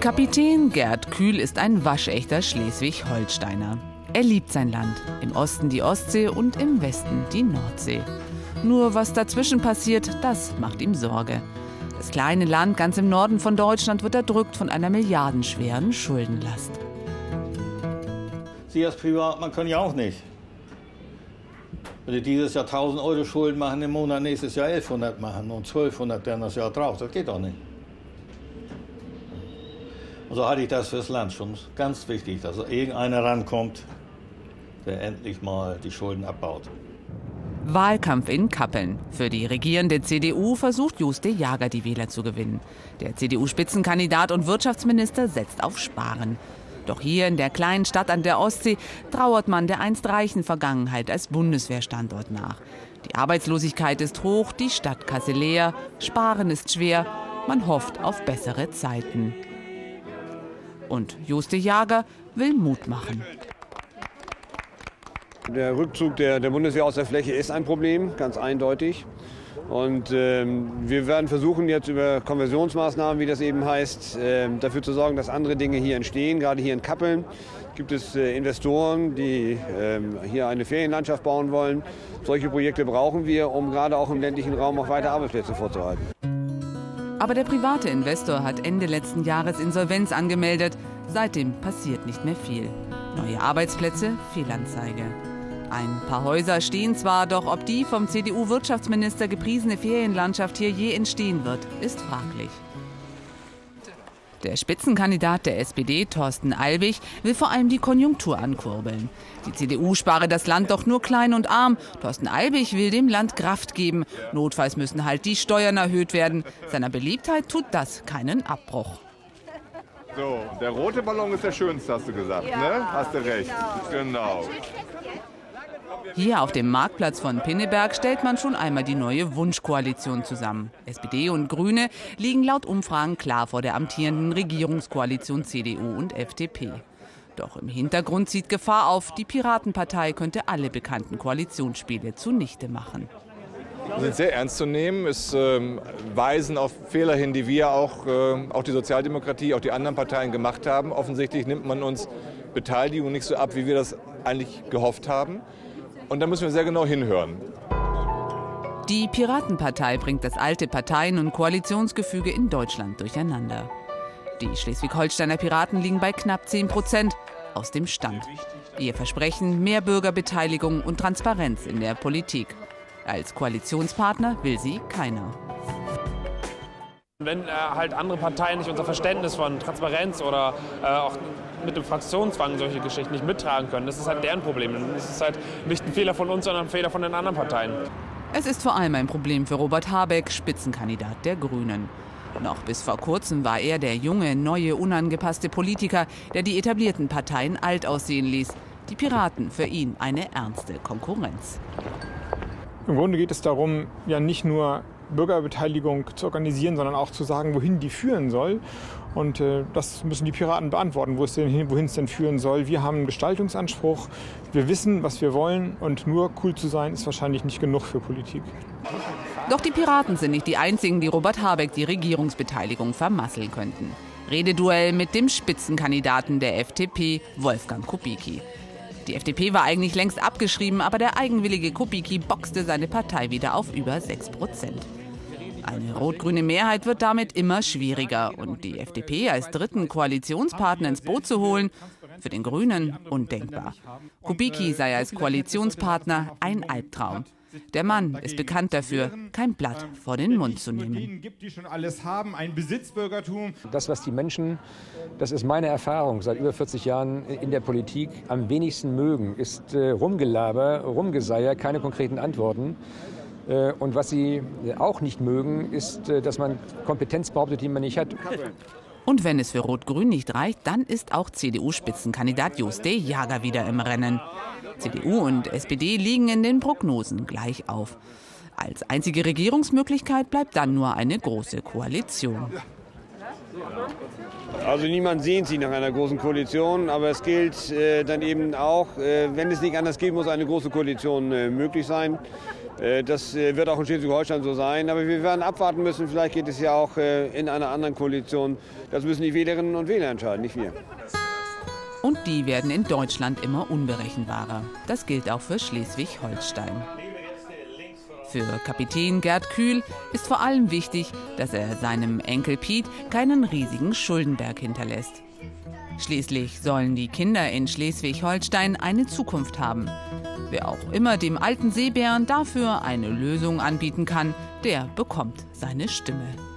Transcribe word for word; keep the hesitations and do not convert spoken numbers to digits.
Kapitän Gerd Kühl ist ein waschechter Schleswig-Holsteiner. Er liebt sein Land, im Osten die Ostsee und im Westen die Nordsee. Nur was dazwischen passiert, das macht ihm Sorge. Das kleine Land ganz im Norden von Deutschland wird erdrückt von einer milliardenschweren Schuldenlast. Sie als Privatmann können ja auch nicht. Wenn Sie dieses Jahr tausend Euro Schulden machen, im Monat nächstes Jahr elfhundert machen und zwölfhundert dann das Jahr drauf, das geht doch nicht. Also halte ich das fürs Land schon ganz wichtig, dass irgendeiner rankommt, der endlich mal die Schulden abbaut. Wahlkampf in Kappeln. Für die regierende C D U versucht Jost de Jager, die Wähler zu gewinnen. Der C D U-Spitzenkandidat und Wirtschaftsminister setzt auf Sparen. Doch hier in der kleinen Stadt an der Ostsee trauert man der einst reichen Vergangenheit als Bundeswehrstandort nach. Die Arbeitslosigkeit ist hoch, die Stadtkasse leer, Sparen ist schwer, man hofft auf bessere Zeiten. Und Jost de Jager will Mut machen. Der Rückzug der, der Bundeswehr aus der Fläche ist ein Problem, ganz eindeutig. Und ähm, wir werden versuchen, jetzt über Konversionsmaßnahmen, wie das eben heißt, äh, dafür zu sorgen, dass andere Dinge hier entstehen. Gerade hier in Kappeln gibt es äh, Investoren, die äh, hier eine Ferienlandschaft bauen wollen. Solche Projekte brauchen wir, um gerade auch im ländlichen Raum auch weiter Arbeitsplätze vorzuhalten. Aber der private Investor hat Ende letzten Jahres Insolvenz angemeldet. Seitdem passiert nicht mehr viel. Neue Arbeitsplätze, Fehlanzeige. Ein paar Häuser stehen zwar, doch ob die vom C D U-Wirtschaftsminister gepriesene Ferienlandschaft hier je entstehen wird, ist fraglich. Der Spitzenkandidat der S P D, Thorsten Albig, will vor allem die Konjunktur ankurbeln. Die C D U spare das Land doch nur klein und arm. Thorsten Albig will dem Land Kraft geben. Notfalls müssen halt die Steuern erhöht werden. Seiner Beliebtheit tut das keinen Abbruch. So, der rote Ballon ist der schönste, hast du gesagt, ja, ne? Hast du recht. Genau. Hier auf dem Marktplatz von Pinneberg stellt man schon einmal die neue Wunschkoalition zusammen. S P D und Grüne liegen laut Umfragen klar vor der amtierenden Regierungskoalition C D U und F D P. Doch im Hintergrund zieht Gefahr auf, die Piratenpartei könnte alle bekannten Koalitionsspiele zunichte machen. Wir sind sehr ernst zu nehmen. Es äh, weisen auf Fehler hin, die wir auch, äh, auch die Sozialdemokratie, auch die anderen Parteien gemacht haben. Offensichtlich nimmt man uns Beteiligung nicht so ab, wie wir das eigentlich gehofft haben. Und da müssen wir sehr genau hinhören. Die Piratenpartei bringt das alte Parteien- und Koalitionsgefüge in Deutschland durcheinander. Die Schleswig-Holsteiner Piraten liegen bei knapp zehn Prozent aus dem Stand. Ihr Versprechen mehr Bürgerbeteiligung und Transparenz in der Politik. Als Koalitionspartner will sie keiner. Wenn äh, halt andere Parteien nicht unser Verständnis von Transparenz oder äh, auch mit dem Fraktionszwang solche Geschichten nicht mittragen können, das ist halt deren Problem. Das ist halt nicht ein Fehler von uns, sondern ein Fehler von den anderen Parteien. Es ist vor allem ein Problem für Robert Habeck, Spitzenkandidat der Grünen. Noch bis vor kurzem war er der junge, neue, unangepasste Politiker, der die etablierten Parteien alt aussehen ließ. Die Piraten für ihn eine ernste Konkurrenz. Im Grunde geht es darum, ja nicht nur Bürgerbeteiligung zu organisieren, sondern auch zu sagen, wohin die führen soll. Und äh, das müssen die Piraten beantworten, wo es denn, wohin es denn führen soll. Wir haben einen Gestaltungsanspruch, wir wissen, was wir wollen, und nur cool zu sein, ist wahrscheinlich nicht genug für Politik. Doch die Piraten sind nicht die einzigen, die Robert Habeck die Regierungsbeteiligung vermasseln könnten. Rededuell mit dem Spitzenkandidaten der F D P, Wolfgang Kubicki. Die F D P war eigentlich längst abgeschrieben, aber der eigenwillige Kubicki boxte seine Partei wieder auf über sechs Prozent. Eine rot-grüne Mehrheit wird damit immer schwieriger. Und die F D P als dritten Koalitionspartner ins Boot zu holen, für den Grünen undenkbar. Kubicki sei als Koalitionspartner ein Albtraum. Der Mann ist bekannt dafür, kein Blatt vor den Mund zu nehmen. Das, was die Menschen, das ist meine Erfahrung seit über vierzig Jahren in der Politik, am wenigsten mögen, ist äh, Rumgelaber, Rumgeseier, keine konkreten Antworten. Äh, und was sie auch nicht mögen, ist, äh, dass man Kompetenz behauptet, die man nicht hat. Und wenn es für Rot-Grün nicht reicht, dann ist auch C D U-Spitzenkandidat Jost de Jager wieder im Rennen. C D U und S P D liegen in den Prognosen gleich auf. Als einzige Regierungsmöglichkeit bleibt dann nur eine große Koalition. Also niemand sehnt sich nach einer großen Koalition, aber es gilt äh, dann eben auch, äh, wenn es nicht anders geht, muss eine große Koalition äh, möglich sein. Das wird auch in Schleswig-Holstein so sein. Aber wir werden abwarten müssen. Vielleicht geht es ja auch in einer anderen Koalition. Das müssen die Wählerinnen und Wähler entscheiden, nicht wir. Und die werden in Deutschland immer unberechenbarer. Das gilt auch für Schleswig-Holstein. Für Kapitän Gerd Kühl ist vor allem wichtig, dass er seinem Enkel Piet keinen riesigen Schuldenberg hinterlässt. Schließlich sollen die Kinder in Schleswig-Holstein eine Zukunft haben. Wer auch immer dem alten Seebären dafür eine Lösung anbieten kann, der bekommt seine Stimme.